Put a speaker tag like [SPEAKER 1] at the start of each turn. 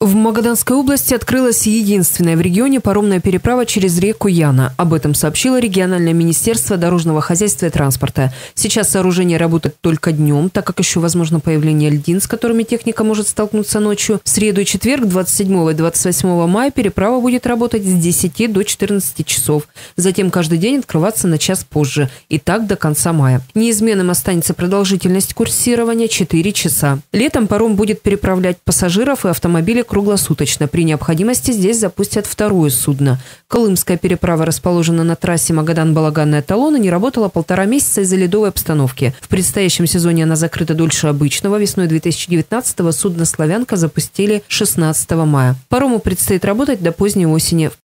[SPEAKER 1] В Магаданской области открылась единственная в регионе паромная переправа через реку Яна. Об этом сообщило региональное министерство дорожного хозяйства и транспорта. Сейчас сооружение работает только днем, так как еще возможно появление льдин, с которыми техника может столкнуться ночью. В среду и четверг, 27 и 28 мая, переправа будет работать с 10 до 14 часов. Затем каждый день открываться на час позже. И так до конца мая. Неизменным останется продолжительность курсирования – 4 часа. Летом паром будет переправлять пассажиров и автомобили круглосуточно. При необходимости здесь запустят второе судно. Колымская переправа расположена на трассе Магадан-Балаганная Талон и не работала 1,5 месяца из-за ледовой обстановки. В предстоящем сезоне она закрыта дольше обычного. Весной 2019-го судно «Славянка» запустили 16 мая. Парому предстоит работать до поздней осени.